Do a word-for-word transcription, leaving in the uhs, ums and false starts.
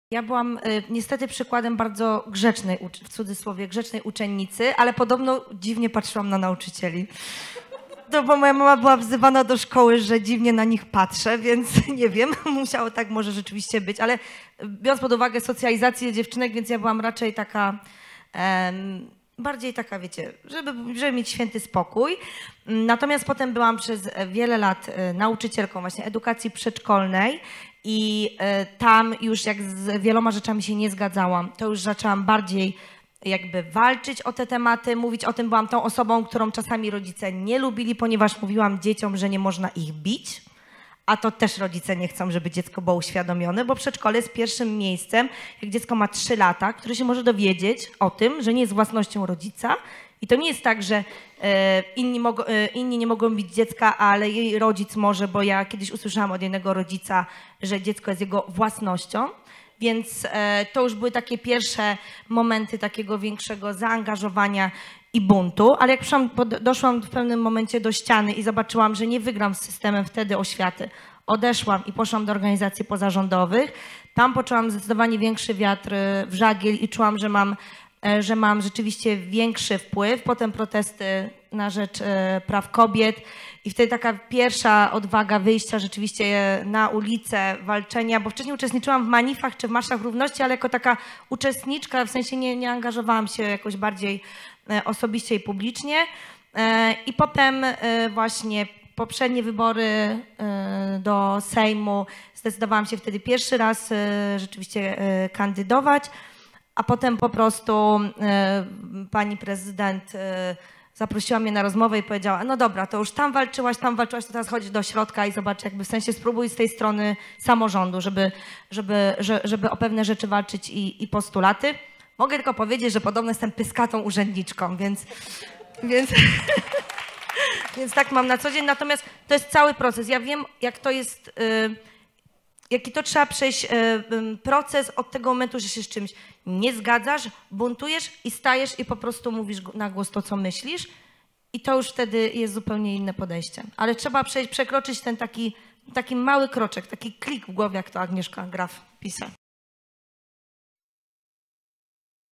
Ja byłam y, niestety przykładem bardzo grzecznej, w cudzysłowie, grzecznej uczennicy, ale podobno dziwnie patrzyłam na nauczycieli. To bo moja mama była wzywana do szkoły, że dziwnie na nich patrzę, więc nie wiem, musiało tak może rzeczywiście być, ale biorąc pod uwagę socjalizację dziewczynek, więc ja byłam raczej taka, em, bardziej taka, wiecie, żeby, żeby mieć święty spokój. Natomiast potem byłam przez wiele lat nauczycielką właśnie edukacji przedszkolnej i tam już jak z wieloma rzeczami się nie zgadzałam, to już zaczęłam bardziej jakby walczyć o te tematy, mówić o tym. Byłam tą osobą, którą czasami rodzice nie lubili, ponieważ mówiłam dzieciom, że nie można ich bić, a to też rodzice nie chcą, żeby dziecko było uświadomione, bo przedszkole jest pierwszym miejscem, jak dziecko ma trzy lata, które się może dowiedzieć o tym, że nie jest własnością rodzica. I to nie jest tak, że e, inni, mogo, e, inni nie mogą bić dziecka, ale jej rodzic może, bo ja kiedyś usłyszałam od jednego rodzica, że dziecko jest jego własnością. Więc e, to już były takie pierwsze momenty takiego większego zaangażowania i buntu, ale jak przyszłam, doszłam w pewnym momencie do ściany i zobaczyłam, że nie wygram z systemem wtedy oświaty, odeszłam i poszłam do organizacji pozarządowych. Tam poczułam zdecydowanie większy wiatr w żagiel i czułam, że mam, że mam rzeczywiście większy wpływ. Potem protesty na rzecz praw kobiet i wtedy taka pierwsza odwaga wyjścia rzeczywiście na ulicę, walczenia, bo wcześniej uczestniczyłam w manifach czy w marszach równości, ale jako taka uczestniczka, w sensie nie, nie angażowałam się jakoś bardziej osobiście i publicznie. I potem właśnie poprzednie wybory do Sejmu zdecydowałam się wtedy pierwszy raz rzeczywiście kandydować, a potem po prostu pani prezydent zaprosiła mnie na rozmowę i powiedziała, no dobra, to już tam walczyłaś, tam walczyłaś, to teraz chodź do środka i zobacz, jakby w sensie spróbuj z tej strony samorządu, żeby, żeby, żeby o pewne rzeczy walczyć i, i postulaty. Mogę tylko powiedzieć, że podobno jestem pyskatą urzędniczką, więc, więc, więc tak mam na co dzień. Natomiast to jest cały proces. Ja wiem, jak to jest, y, jaki to trzeba przejść y, y, proces od tego momentu, że się z czymś nie zgadzasz, buntujesz i stajesz i po prostu mówisz na głos to, co myślisz. I to już wtedy jest zupełnie inne podejście. Ale trzeba przejść, przekroczyć ten taki, taki mały kroczek, taki klik w głowie, jak to Agnieszka Graf pisze.